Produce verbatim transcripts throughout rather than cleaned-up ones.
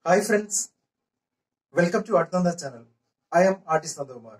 Hi friends, welcome to Artnanda channel. I am artist Nandakumar.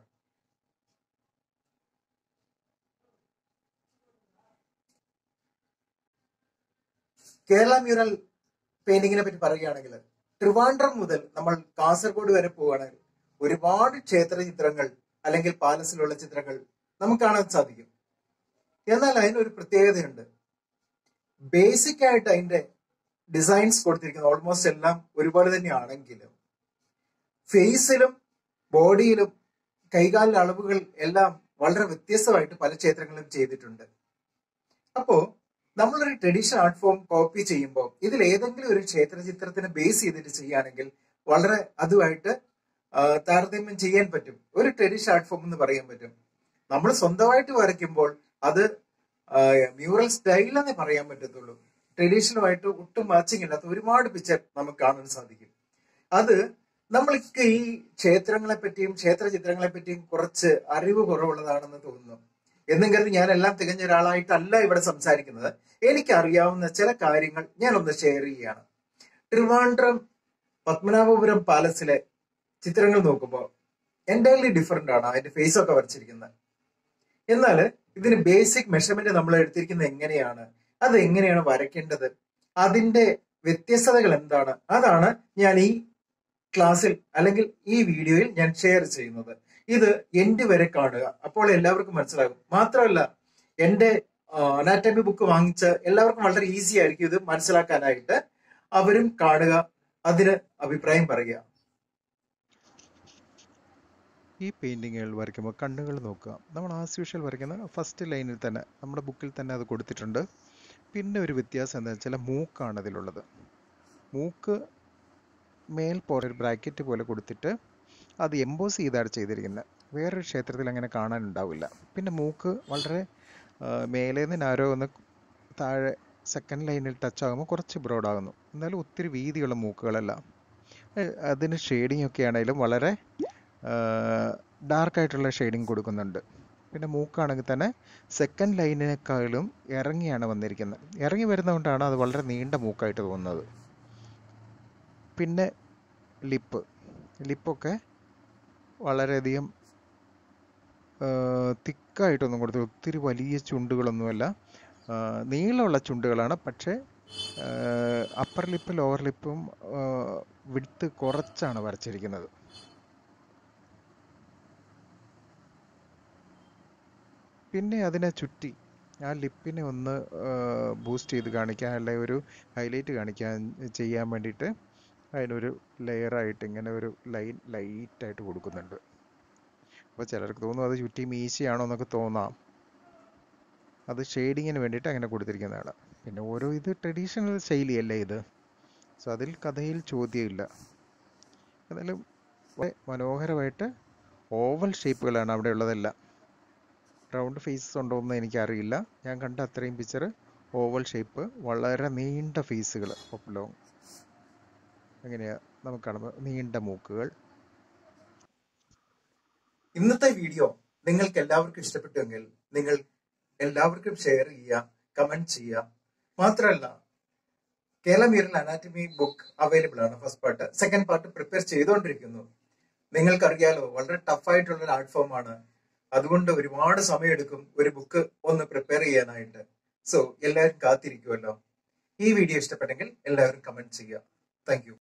Kerala mural പെയിന്റിങ്ങിനെ പറ്റി പറയുകയാണെങ്കിൽ ട്രിവാൻഡ്രം മുതൽ നമ്മൾ കാസർഗോഡ് വരെ പോവുകയാണെങ്കിൽ ഒരുപാട് ക്ഷേത്ര ചിത്രങ്ങൾ അല്ലെങ്കിൽ പാലസിലുള്ള ചിത്രങ്ങൾ നമുക്ക് കാണാൻ സാധിക്കും. എന്നാൽ അതിനൊരു പ്രത്യേകതയുണ്ട്. ബേസിക് ആയിട്ട് അതിന്റെ ഡിസൈൻസ് കൊടുത്തിരിക്കുന്നത് ഓൾമോസ്റ്റ് എല്ലാം ഒരുപോലെ തന്നെയാണെങ്കിലും ഫേസിലും ബോഡിയിലും കൈകാലിലെ അളവുകൾ എല്ലാം വളരെ വ്യത്യസ്തമായിട്ട് പല ക്ഷേത്രങ്ങളും ചെയ്തിട്ടുണ്ട്. അപ്പോ നമ്മളൊരു ട്രഡീഷണൽ ആർട്ട് ഫോം കോപ്പി ചെയ്യുമ്പോൾ ഇതിൽ ഏതെങ്കിലും ഒരു ക്ഷേത്ര ചിത്രത്തിനെ ബേസ് ചെയ്തിട്ട് ചെയ്യുകയാണെങ്കിൽ വളരെ അതുമായിട്ട് താരതമ്യം ചെയ്യാൻ പറ്റും. ഒരു ട്രഡീഷണൽ ആർട്ട് ഫോം എന്ന് പറയാൻ പറ്റും. നമ്മൾ സ്വന്തമായിട്ട് വരയ്ക്കുമ്പോൾ അത് മ്യൂറൽ സ്റ്റൈൽ എന്നേ പറയാൻ പറ്റത്തുള്ളൂ. ട്രഡീഷണലുമായിട്ട് ഒട്ടും മാച്ചിങ് ഇല്ലാത്ത ഒരുപാട് പിക്ചർ നമുക്ക് കാണാൻ സാധിക്കും. അത് നമ്മൾക്ക് ഈ ക്ഷേത്രങ്ങളെ പറ്റിയും ക്ഷേത്ര ചിത്രങ്ങളെ പറ്റിയും കുറച്ച് അറിവ് കുറവുള്ളതാണെന്ന് തോന്നുന്നു. എന്നും കരുതി ഞാൻ എല്ലാം തികഞ്ഞ ഒരാളായിട്ടല്ല ഇവിടെ സംസാരിക്കുന്നത്. എനിക്കറിയാവുന്ന ചില കാര്യങ്ങൾ ഞാനൊന്ന് ഷെയർ ചെയ്യുകയാണ്. ട്രിവാൻഡ്രം പത്മനാഭപുരം പാലസിലെ ചിത്രങ്ങൾ നോക്കുമ്പോൾ എൻ്റയർലി ഡിഫറെന്റ് ആണ് അതിന്റെ ഫേസ് ഒക്കെ വരച്ചിരിക്കുന്നത്. എന്നാൽ ഇതിന് ബേസിക് മെഷർമെന്റ് നമ്മൾ എടുത്തിരിക്കുന്നത് എങ്ങനെയാണ്, അത് എങ്ങനെയാണ് വരയ്ക്കേണ്ടത്, അതിന്റെ വ്യത്യസ്തതകൾ എന്താണ്, അതാണ് ഞാൻ ഈ ക്ലാസ്സിൽ അല്ലെങ്കിൽ ഈ വീഡിയോയിൽ ഞാൻ ഷെയർ ചെയ്യുന്നത്. ഇത് എൻഡ് വരെ കാണുക, അപ്പോൾ എല്ലാവർക്കും മനസ്സിലാകും. മാത്രമല്ല എന്റെ അനാറ്റമി ബുക്ക് വാങ്ങിച്ച എല്ലാവർക്കും വളരെ ഈസി ആയിരിക്കും ഇത് മനസ്സിലാക്കാനായിട്ട്. അവരും കാണുക, അതിന് അഭിപ്രായം പറയുക. ഈ പെയിൻറ്റിങ്ങുകൾ വരയ്ക്കുമ്പോൾ കണ്ണുകൾ നോക്കുക. നമ്മൾ ആസ് യൂഷ്വൽ വരയ്ക്കുന്ന ഫസ്റ്റ് ലൈനിൽ തന്നെ നമ്മുടെ ബുക്കിൽ തന്നെ അത് കൊടുത്തിട്ടുണ്ട്. പിന്നെ ഒരു വ്യത്യാസം എന്താ വെച്ചാൽ മൂക്കാണ് അതിലുള്ളത്. മൂക്ക് മേൽ പോലെ ഒരു ബ്രാക്കറ്റ് പോലെ കൊടുത്തിട്ട് അത് എംബോസ് ചെയ്താണ് ചെയ്തിരിക്കുന്നത്. വേറൊരു ക്ഷേത്രത്തിൽ അങ്ങനെ കാണാനുണ്ടാവില്ല. പിന്നെ മൂക്ക് വളരെ മേലേന്ന് നാരോ ഒന്ന് താഴെ സെക്കൻഡ് ലൈനിൽ ടച്ച് ആകുമ്പോൾ കുറച്ച് ബ്രോഡ് ആകുന്നു. എന്നാലും ഒത്തിരി വീതിയുള്ള മൂക്കുകളല്ല. അതിന് ഷെയ്ഡിങ് ഒക്കെ ആണെങ്കിലും വളരെ ഡാർക്കായിട്ടുള്ള ഷെയ്ഡിങ് കൊടുക്കുന്നുണ്ട്. പിന്നെ മൂക്കാണെങ്കിൽ തന്നെ സെക്കൻഡ് ലൈനിനേക്കാളും ഇറങ്ങിയാണ് വന്നിരിക്കുന്നത്. ഇറങ്ങി വരുന്നതുകൊണ്ടാണ് അത് വളരെ നീണ്ട മൂക്കായിട്ട് തോന്നുന്നത്. പിന്നെ ലിപ്പ് ലിപ്പൊക്കെ വളരെയധികം തിക്കായിട്ടൊന്നും കൊടുത്തു. ഒത്തിരി വലിയ ചുണ്ടുകളൊന്നുമല്ല, നീളമുള്ള ചുണ്ടുകളാണ്. പക്ഷേ അപ്പർ ലിപ്പ് ലോവർ ലിപ്പും വിഡ്ത്ത് കുറച്ചാണ് വരച്ചിരിക്കുന്നത്. പിന്നെ അതിനെ ചുറ്റി ആ ലിപ്പിനെ ഒന്ന് ബൂസ്റ്റ് ചെയ്ത് കാണിക്കാൻ, അല്ലെങ്കിൽ ഒരു ഹൈലൈറ്റ് കാണിക്കാൻ ചെയ്യാൻ വേണ്ടിയിട്ട് അതിനൊരു ലെയറായിട്ട് ഇങ്ങനെ ഒരു ലൈൻ ലൈറ്റായിട്ട് കൊടുക്കുന്നുണ്ട്. അപ്പോൾ ചിലർക്ക് തോന്നും അത് ചുറ്റി മീശയാണോ എന്നൊക്കെ തോന്നാം. അത് ഷെയ്ഡിങ്ങിന് വേണ്ടിയിട്ട് അങ്ങനെ കൊടുത്തിരിക്കുന്നതാണ്. പിന്നെ ഓരോ ഇത് ട്രഡീഷണൽ ശൈലിയല്ലേ ഇത്. സോ അതിൽ കഥയിൽ ചോദ്യമില്ല. എന്നാലും മനോഹരമായിട്ട് ഓവൽ ഷേപ്പുകളാണ് അവിടെ ഉള്ളതെല്ലാം. റൗണ്ട് ഫേസസ് ഉണ്ടോ എന്ന് എനിക്കറിയില്ല. ഞാൻ കണ്ട അത്രയും പിക്ചർ ഓവൽ ഷേപ്പ്, വളരെ നീണ്ട ഫേസുകൾ, ലോങ് എങ്ങനെയാ നമുക്ക് കാണുമ്പോൾ നീണ്ട മൂക്കുകൾ. ഇന്നത്തെ വീഡിയോ നിങ്ങൾക്ക് എല്ലാവർക്കും ഇഷ്ടപ്പെട്ടുവെങ്കിൽ നിങ്ങൾ എല്ലാവർക്കും ഷെയർ ചെയ്യുക, കമന്റ് ചെയ്യുക. മാത്രമല്ല Kerala mural anatomy book available ആണ്. First part, second part prepare ചെയ്തുകൊണ്ടിരിക്കുന്നു. നിങ്ങൾക്കറിയാലോ വളരെ ടഫ് ആയിട്ടുള്ള ഒരു ആർട്ട് ഫോം ആണ്. അതുകൊണ്ട് ഒരുപാട് സമയമെടുക്കും ഒരു ബുക്ക് ഒന്ന് പ്രിപ്പയർ ചെയ്യാനായിട്ട്. സോ എല്ലാവരും കാത്തിരിക്കുമല്ലോ. ഈ വീഡിയോ ഇഷ്ടപ്പെട്ടെങ്കിൽ എല്ലാവരും കമന്റ് ചെയ്യുക. Thank U.